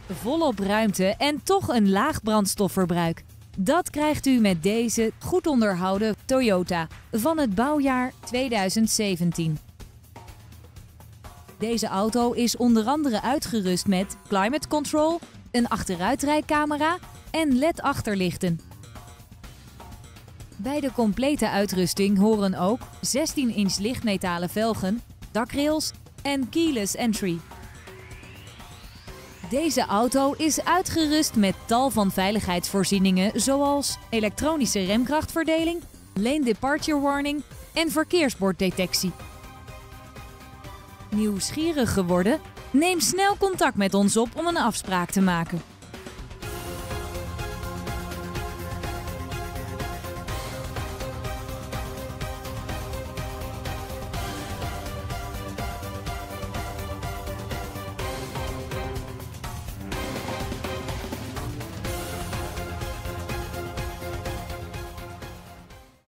Volop ruimte en toch een laag brandstofverbruik. Dat krijgt u met deze goed onderhouden Toyota van het bouwjaar 2017. Deze auto is onder andere uitgerust met climate control, een achteruitrijcamera en LED-achterlichten. Bij de complete uitrusting horen ook 16-inch lichtmetalen velgen, dakrails en keyless entry. Deze auto is uitgerust met tal van veiligheidsvoorzieningen zoals elektronische remkrachtverdeling, lane departure warning en verkeersborddetectie. Nieuwsgierig geworden? Neem snel contact met ons op om een afspraak te maken.